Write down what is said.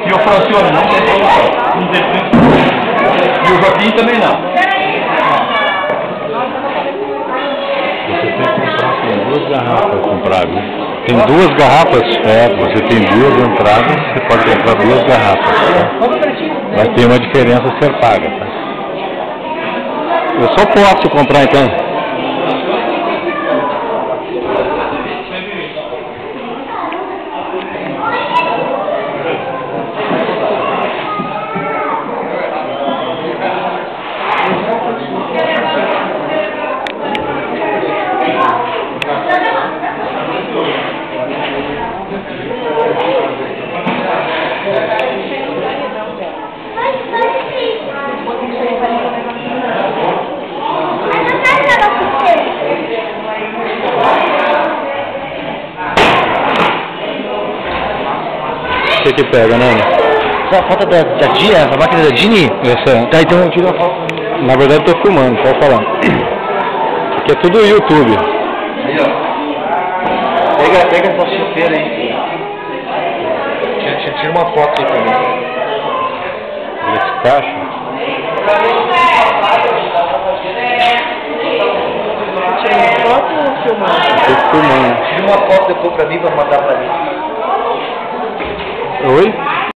E o Francione não tem promoção. Não tem promoção. E o Joaquim também não. Você tem que comprar com 2 garrafas comprar, viu? Tem 2 garrafas? É, você tem 2 entradas, você pode comprar 2 garrafas. Tá? Mas tem uma diferença ser paga, tá? Eu só posso comprar então. O que pega, né? Essa foto da Dia, a máquina da Dini? Essa. Tá, então eu tiro a foto. Na verdade eu tô filmando, pode falar. Aqui é tudo YouTube. Aí, ó. Pega essa chuteira aí. Tira uma foto aí pra mim. Esse caixa. Tirando foto ou filmando? Tô filmando. Tira uma foto depois pra mim, pra mandar pra mim. Oi?